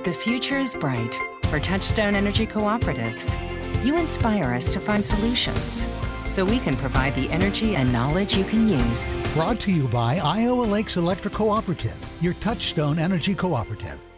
The future is bright for Touchstone Energy Cooperatives. You inspire us to find solutions so we can provide the energy and knowledge you can use. Brought to you by Iowa Lakes Electric Cooperative, your Touchstone Energy Cooperative.